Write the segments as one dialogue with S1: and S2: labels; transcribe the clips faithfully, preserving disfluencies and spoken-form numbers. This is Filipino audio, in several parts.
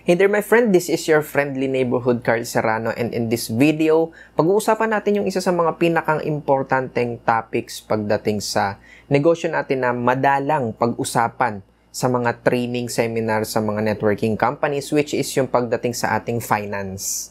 S1: Hey there my friend, this is your friendly neighborhood Carl Serrano, and in this video, pag-uusapan natin yung isa sa mga pinakang importanteng topics pagdating sa negosyo natin na madalang pag-usapan sa mga training seminar sa mga networking companies, which is yung pagdating sa ating finance.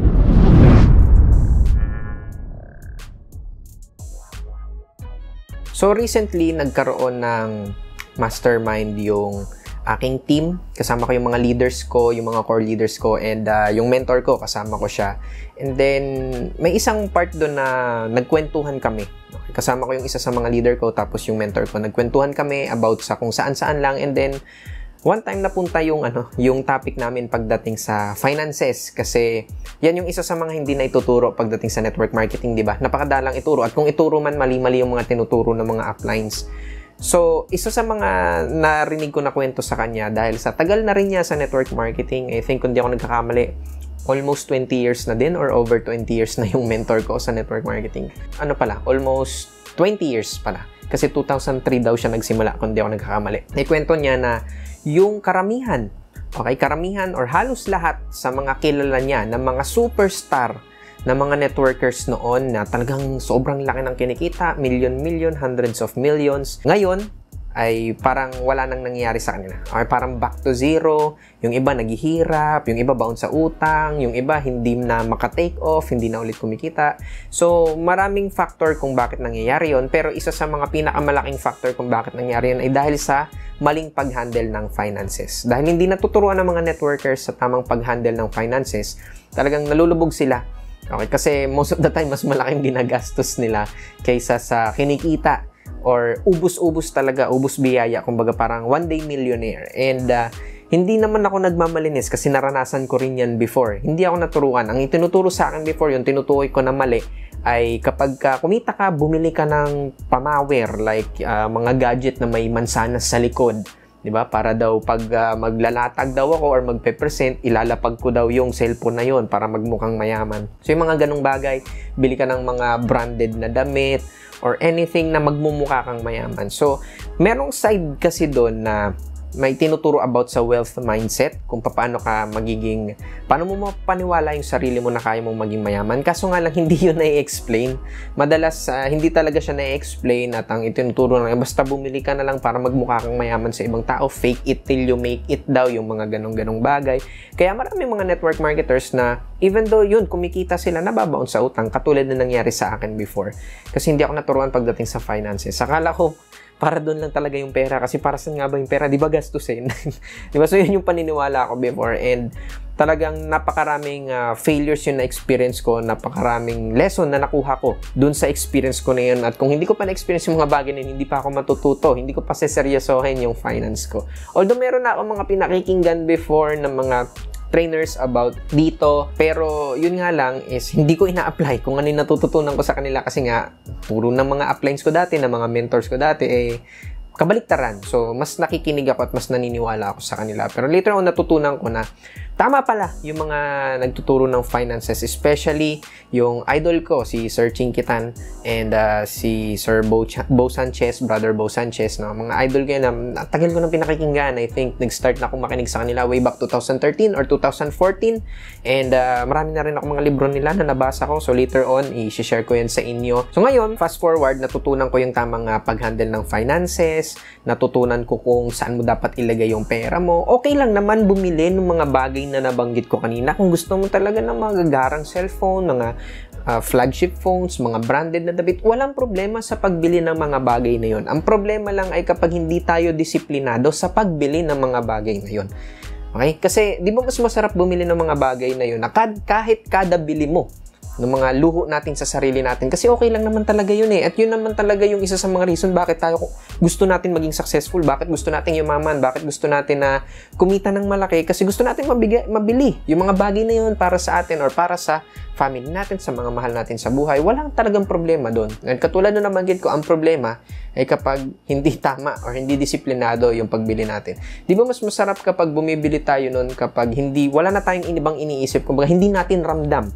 S1: So recently, nagkaroon ng mastermind yung aking team. Kasama ko yung mga leaders ko, yung mga core leaders ko, and uh, yung mentor ko, kasama ko siya. And then, may isang part doon na nagkwentuhan kami. Kasama ko yung isa sa mga leader ko, tapos yung mentor ko. Nagkwentuhan kami about sa kung saan-saan lang. And then, one time napunta yung, ano, yung topic namin pagdating sa finances. Kasi, yan yung isa sa mga hindi na ituturo pagdating sa network marketing, di ba? Napakadalang ituro. At kung ituro man, mali-mali yung mga tinuturo ng mga uplines. So, isa sa mga narinig ko na kwento sa kanya dahil sa tagal na rin niya sa network marketing, I think kung di ako nagkakamali, almost twenty years na din or over twenty years na yung mentor ko sa network marketing. Ano pala? Almost twenty years pala. Kasi two thousand three daw siya nagsimula kung di ako nagkakamali. Ikwento niya na yung karamihan, okay, karamihan or halos lahat sa mga kilala niya ng mga superstar na mga networkers noon na talagang sobrang laki ng kinikita, million-million, hundreds of millions. Ngayon, ay parang wala nang nangyayari sa kanila. Okay, parang back to zero, yung iba naghihirap, yung iba bound sa utang, yung iba hindi na maka-take off, hindi na ulit kumikita. So, maraming factor kung bakit nangyayari yon, pero isa sa mga pinakamalaking factor kung bakit nangyayari yon ay dahil sa maling pag-handle ng finances. Dahil hindi natuturuan ng mga networkers sa tamang pag-handle ng finances, talagang nalulubog sila. Okay, kasi most of the time, mas malaking ginagastos nila kaysa sa kinikita or ubus-ubus talaga, ubus biyaya, kumbaga parang one day millionaire. And uh, hindi naman ako nagmamalinis kasi naranasan ko rin yan before. Hindi ako naturuan. Ang itinuturo sa akin before, yung tinutukoy ko na mali, ay kapag ka kumita ka, bumili ka ng pamawer, like uh, mga gadget na may mansanas sa likod. Diba? Para daw pag uh, maglalatag daw ako or magpe-present, ilalapag ko daw yung cellphone na yon para magmukhang mayaman. So yung mga ganong bagay, bili ka ng mga branded na damit or anything na magmumukha kang mayaman. So merong side kasi doon na may tinuturo about sa wealth mindset, kung paano ka magiging, paano mo mapaniwala yung sarili mo na kaya mong maging mayaman. Kaso nga lang, hindi yun na-explain. Madalas, uh, hindi talaga siya na-explain at ang itinuturo na, basta bumili ka na lang para magmukha kang mayaman sa ibang tao, fake it till you make it daw, yung mga ganong-ganong bagay. Kaya maraming mga network marketers na, even though yun, kumikita sila, nababaon sa utang, katulad na nangyari sa akin before. Kasi hindi ako naturuan pagdating sa finances. Akala ko, para doon lang talaga yung pera. Kasi para saan nga ba yung pera? Di ba gastusin? Di ba? So, yun yung paniniwala ko before. And talagang napakaraming uh, failures yung na-experience ko. Napakaraming lesson na nakuha ko doon sa experience ko na yun. At kung hindi ko pa na-experience yung mga bagay na yun, hindi pa ako matututo. Hindi ko pa seseryosohin yung finance ko. Although meron na ako mga pinakikinggan before ng mga trainers about dito, pero yun nga lang is hindi ko ina-apply kung ano yung natututunan ko sa kanila kasi nga puro ng mga uplines ko dati, ng mga mentors ko dati eh kabaliktaran. So mas nakikinig ako at mas naniniwala ako sa kanila. Pero later on natutunan ko na tama pala yung mga nagtuturo ng finances, especially yung idol ko, si Sir Chinkitan and uh, si Sir Bo, Ch Bo Sanchez, Brother Bo Sanchez. No? Mga idol ko yun na tagal ko nang pinakikinggan. I think nag-start na akong makinig sa kanila way back two thousand thirteen or two thousand fourteen. And uh, marami na rin ako mga libro nila na nabasa ko. So later on, i-share ko yan sa inyo. So ngayon, fast forward, natutunan ko yung tamang uh, pag-handle ng finances. Natutunan ko kung saan mo dapat ilagay yung pera mo. Okay lang naman bumili ng mga bagay na nabanggit ko kanina. Kung gusto mo talaga ng mga gagarang cellphone, mga uh, flagship phones, mga branded na damit, walang problema sa pagbili ng mga bagay na yon. Ang problema lang ay kapag hindi tayo disiplinado sa pagbili ng mga bagay na yon. Okay? Kasi di ba mas masarap bumili ng mga bagay na yon na kahit kada bili mo ng mga luho natin sa sarili natin. Kasi okay lang naman talaga yun eh. At yun naman talaga yung isa sa mga reason bakit tayo gusto natin maging successful, bakit gusto natin yumaman, bakit gusto natin na kumita ng malaki. Kasi gusto natin mabigay, mabili yung mga bagay na yun para sa atin or para sa family natin, sa mga mahal natin sa buhay. Walang talagang problema doon. At katulad na nabanggit ko, ang problema ay kapag hindi tama or hindi disiplinado yung pagbili natin. Di ba mas masarap kapag bumibili tayo noon kapag hindi, wala na tayong inibang iniisip, kumbaga hindi natin ramdam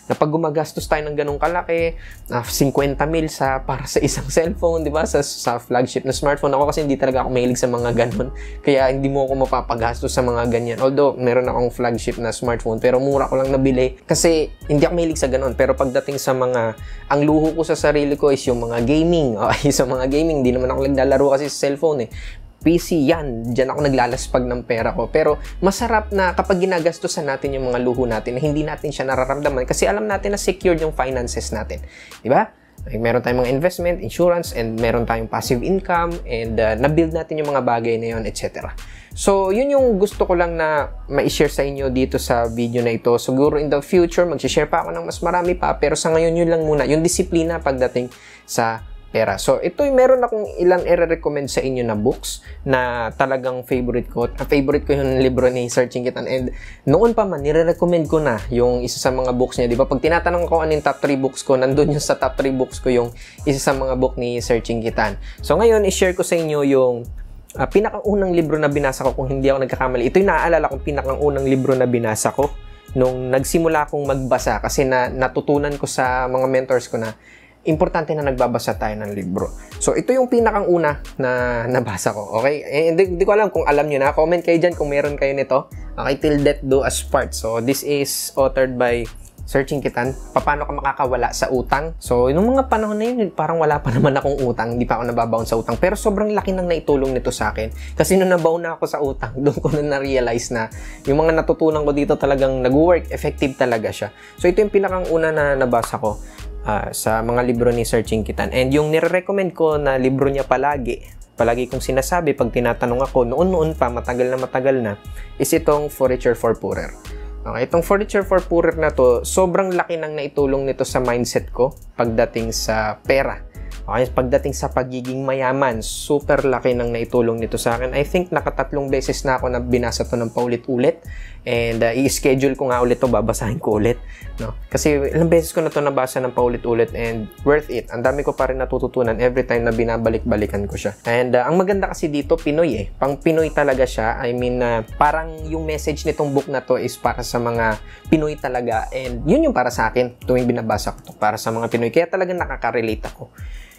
S1: na pag gumagastos tayo ng ganong kalaki, uh, fifty mil sa, para sa isang cellphone, di ba? Sa, sa flagship na smartphone. Ako kasi hindi talaga ako mahilig sa mga ganon. Kaya hindi mo ako mapapagastos sa mga ganyan. Although, meron akong flagship na smartphone, pero mura ko lang nabili. Kasi hindi ako mahilig sa ganon. Pero pagdating sa mga, ang luho ko sa sarili ko is yung mga gaming. Okay, sa mga gaming, hindi naman ako naglalaro kasi sa cellphone eh. P C yan, dyan ako naglalaspag ng pera ko. Pero masarap na kapag ginagastusan natin yung mga luho natin na hindi natin siya nararamdaman kasi alam natin na secured yung finances natin. Diba? Like, meron tayong mga investment, insurance, and meron tayong passive income, and uh, na-build natin yung mga bagay na yun, et cetera. So, yun yung gusto ko lang na ma-share sa inyo dito sa video na ito. Siguro in the future, mag-share pa ako ng mas marami pa, pero sa ngayon yun lang muna, yung disiplina pagdating sa pera. So, ito meron akong ilang i-recommend sa inyo na books na talagang favorite ko. Uh, favorite ko yung libro ni Searching Kitan. And noon pa man, nire-recommend ko na yung isa sa mga books niya. Di ba? Pag tinatanong ko ano yung top three books ko, nandun yung sa top three books ko yung isa sa mga book ni Searching Kitan. So, ngayon, i-share ko sa inyo yung uh, pinakaunang libro na binasa ko kung hindi ako nagkakamali. Ito yung naaalala kong pinakaunang libro na binasa ko nung nagsimula akong magbasa kasi na natutunan ko sa mga mentors ko na importante na nagbabasa tayo ng libro. So, ito yung pinakang una na nabasa ko. Okay? Eh, hindi, hindi ko alam kung alam nyo na. Comment kayo dyan kung meron kayo nito. Okay? Till Death Do Us Part. So, this is authored by Searching Kitan. Paano ka makakawala sa utang? So, nung mga panahon na yun, parang wala pa naman akong utang. Hindi pa ako nababaon sa utang. Pero sobrang laki nang naitulong nito sa akin. Kasi nung nabaon na ako sa utang, doon ko na na-realize na yung mga natutunan ko dito talagang nag-work. Effective talaga siya. So, ito yung pinakang una na nabasa ko. Uh, sa mga libro ni Searching Kitan. And yung nire-recommend ko na libro niya palagi, palagi kong sinasabi pag tinatanong ako, noon-noon pa, matagal na matagal na, is itong For Richer For Poorer. Okay, itong For Richer For Poorer na to, sobrang laki nang naitulong nito sa mindset ko pagdating sa pera. Okay, pagdating sa pagiging mayaman, super laki nang naitulong nito sa akin. I think nakatatlong beses na ako na binasa to ng paulit-ulit. And uh, i-schedule ko nga ulit to, babasahin ko ulit. No? Kasi ilang beses ko na to nabasa ng paulit-ulit and worth it. Ang dami ko pa rin natututunan every time na binabalik-balikan ko siya. And uh, ang maganda kasi dito, Pinoy eh. Pang Pinoy talaga siya. I mean, uh, parang yung message nitong book na to is para sa mga Pinoy talaga. And yun yung para sa akin tuwing binabasa ko to. Para sa mga Pinoy. Kaya talagang nakaka-relate ako.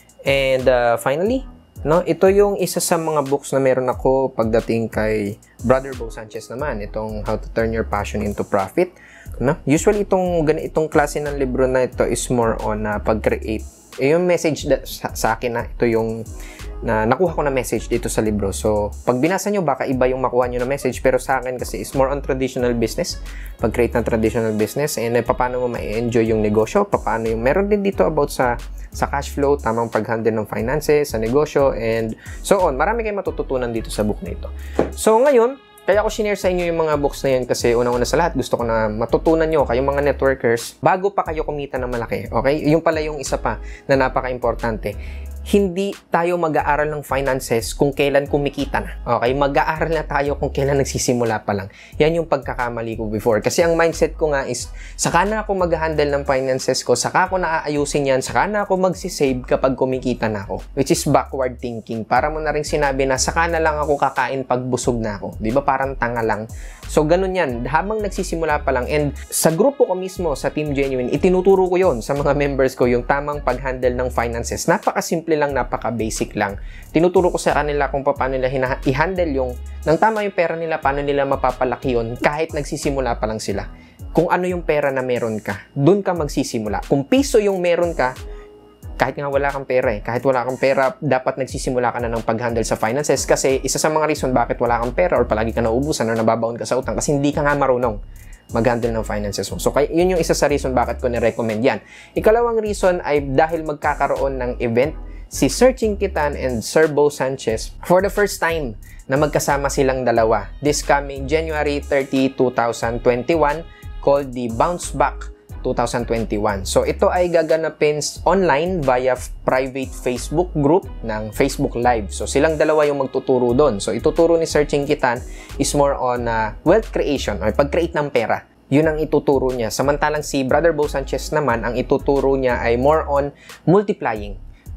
S1: And uh, finally, no, ito yung isa sa mga books na meron ako pagdating kay Brother Bo Sanchez naman, itong How to Turn Your Passion into Profit. No? Usually itong ganitong klase ng libro na ito is more on uh, pag-create. E yung message sa, sa akin na ito yung na nakuha ko na message dito sa libro. So, pag binasa nyo, baka iba yung makuha nyo na message. Pero sa akin kasi is more on traditional business. Pag-create ng traditional business. And eh, paano mo ma-enjoy yung negosyo. Paano yung, meron din dito about sa sa cash flow, tamang pag-handle ng finances, sa negosyo, and so on. Marami kayong matututunan dito sa book na ito. So, ngayon, kaya ako shinare sa inyo yung mga books na yun kasi unang-una sa lahat, gusto ko na matutunan nyo, kayong mga networkers, bago pa kayo kumita ng malaki. Okay? Yung pala yung isa pa na napaka-importante. Hindi tayo mag-aaral ng finances kung kailan kumikita na. Okay? Mag-aaral na tayo kung kailan nagsisimula pa lang. Yan yung pagkakamali ko before. Kasi ang mindset ko nga is, saka na ako mag-handle ng finances ko, saka ako naaayusin yan, saka na ako magsisave kapag kumikita na ako. Which is backward thinking. Para mo na rin sinabi na, saka na lang ako kakain pag busog na ako. Di ba? Parang tanga lang. So, ganun yan. Habang nagsisimula pa lang. And sa grupo ko mismo, sa Team Genuine, itinuturo ko yon sa mga members ko, yung tamang pag-handle ng finances. Napaka-simple lang, napaka-basic lang. Tinuturo ko sa kanila kung paano nila i-handle yung nang tama yung pera nila, paano nila mapapalaki yun kahit nagsisimula pa lang sila. Kung ano yung pera na meron ka, dun ka magsisimula. Kung piso yung meron ka, kahit nga wala kang pera eh, kahit wala kang pera, dapat nagsisimula ka na ng pag-handle sa finances kasi isa sa mga reason bakit wala kang pera or palagi ka nauubusan or nababaon ka sa utang kasi hindi ka nga marunong mag-handle ng finances mo. So, kaya, yun yung isa sa reason bakit ko ni-recommend yan. Ikalawang reason ay dahil magkakaroon ng event si Searching Kitan and Sir Bo Sanchez for the first time na magkasama silang dalawa this coming January thirtieth, twenty twenty-one called the Bounce Back twenty twenty-one. So, ito ay gaganapin online via private Facebook group ng Facebook Live. So, silang dalawa yung magtuturo doon. So, ituturo ni Searching Kitan is more on uh, wealth creation or pag-create ng pera. Yun ang ituturo niya. Samantalang si Brother Bo Sanchez naman, ang ituturo niya ay more on multiplying.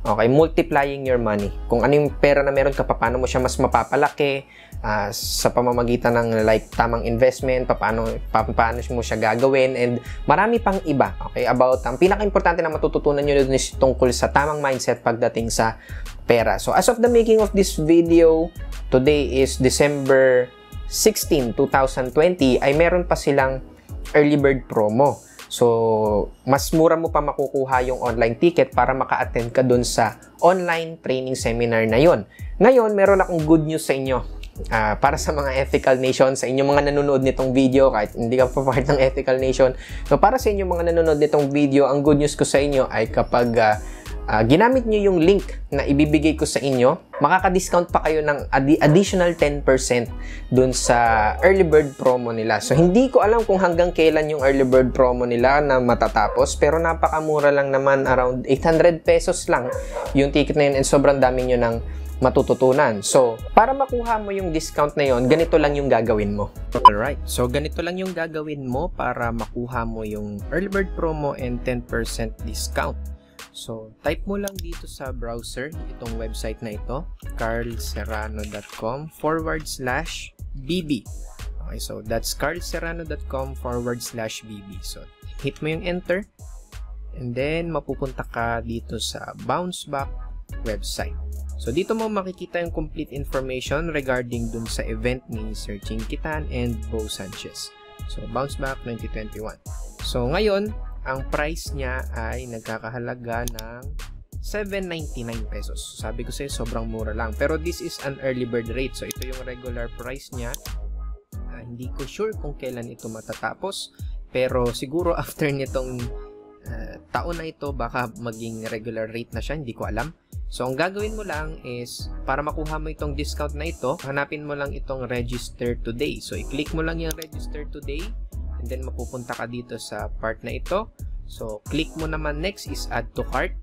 S1: Okay, multiplying your money. Kung ano yung pera na meron ka, paano mo siya mas mapapalaki uh, sa pamamagitan ng like tamang investment, paano, pa, paano mo siya gagawin, and marami pang iba, okay, about, ang pinaka-importante na matututunan nyo dun is tungkol sa tamang mindset pagdating sa pera. So, as of the making of this video, today is December sixteenth, two thousand twenty, ay meron pa silang early bird promo. So, mas mura mo pa makukuha yung online ticket para maka-attend ka dun sa online training seminar na yon. Ngayon, meron akong good news sa inyo. Uh, para sa mga Ethical Nation, sa inyong mga nanonood nitong video, kahit hindi ka pa part ng Ethical Nation. So, para sa inyong mga nanonood nitong video, ang good news ko sa inyo ay kapag uh, uh, ginamit nyo yung link na ibibigay ko sa inyo, makaka-discount pa kayo ng adi additional ten percent dun sa early bird promo nila. So, hindi ko alam kung hanggang kailan yung early bird promo nila na matatapos, pero napakamura lang naman, around eight hundred pesos lang yung ticket na yun, and sobrang dami nyo ng matututunan. So, para makuha mo yung discount na yon, ganito lang yung gagawin mo. Alright, so ganito lang yung gagawin mo para makuha mo yung early bird promo and ten percent discount. So, type mo lang dito sa browser itong website na ito, carlserrano.com forward slash bb. Okay, so that's carlserrano.com forward slash bb. So, hit mo yung enter, and then mapupunta ka dito sa Bounce Back website. So, dito mo makikita yung complete information regarding dun sa event ni Sir Ching Kitan and Bo Sanchez. So, Bounce Back twenty twenty-one. So, ngayon, ang price niya ay nagkakahalaga ng seven ninety-nine pesos. So, sabi ko sa'yo, sobrang mura lang. Pero this is an early bird rate. So, ito yung regular price niya. Uh, hindi ko sure kung kailan ito matatapos. Pero, siguro after nitong uh, taon na ito, baka maging regular rate na siya. Hindi ko alam. So, ang gagawin mo lang is, para makuha mo itong discount na ito, hanapin mo lang itong register today. So, i-click mo lang yung register today, and then mapupunta ka dito sa part na ito. So, click mo naman next is add to cart.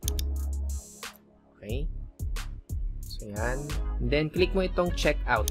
S1: Okay. So, yan. And then, click mo itong checkout.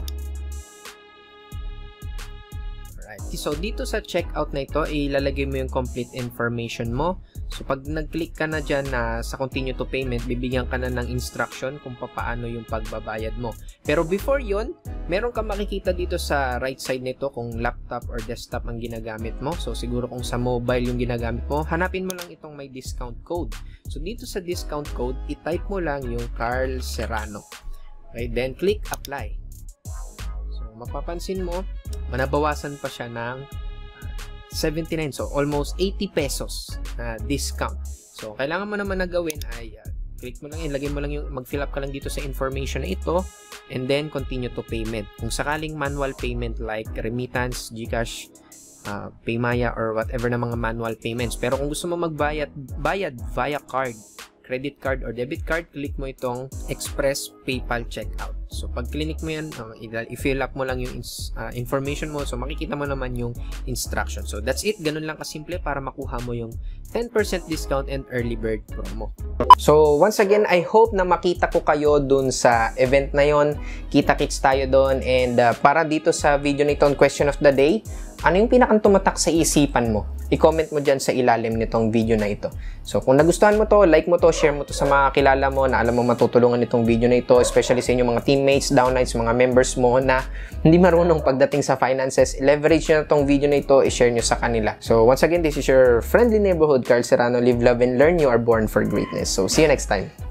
S1: Alright. So, dito sa checkout na ito, ilalagay mo yung complete information mo. So, pag nag-click ka na dyan na sa continue to payment, bibigyan ka na ng instruction kung paano yung pagbabayad mo. Pero before yon, meron ka makikita dito sa right side nito kung laptop or desktop ang ginagamit mo. So, siguro kung sa mobile yung ginagamit mo, hanapin mo lang itong may discount code. So, dito sa discount code, i-type mo lang yung Carl Serrano. Okay, then click apply. So, mapapansin mo, manabawasan pa siya ng seventy-nine, so almost eighty pesos na uh, discount. So, kailangan mo naman na gawin ay uh, click mo lang, ilagay mo lang yung, mag-fill up ka lang dito sa information na ito, and then continue to payment. Kung sakaling manual payment like remittance, GCash, uh, Paymaya, or whatever na mga manual payments. Pero kung gusto mo magbayad bayad via card, credit card, or debit card, click mo itong Express PayPal Checkout. So, pag click mo yan, uh, i-fill up mo lang yung uh, information mo. So, makikita mo naman yung instruction. So, that's it. Ganun lang kasimple para makuha mo yung ten percent discount and early bird promo. So, once again, I hope na makita ko kayo dun sa event na yon. Kita-kits tayo dun. And uh, para dito sa video na ito, question of the day, ano yung pinakang tumatak sa isipan mo? I-comment mo dyan sa ilalim nitong video na ito. So, kung nagustuhan mo to, like mo to, share mo to sa mga kilala mo na alam mo matutulungan itong video na ito, especially sa inyong mga teammates, downlines, mga members mo na hindi marunong pagdating sa finances. Leverage nyo na itong video na ito, i-share nyo sa kanila. So, once again, this is your friendly neighborhood, Carl Serrano. Live, love, and learn. You are born for greatness. So, see you next time.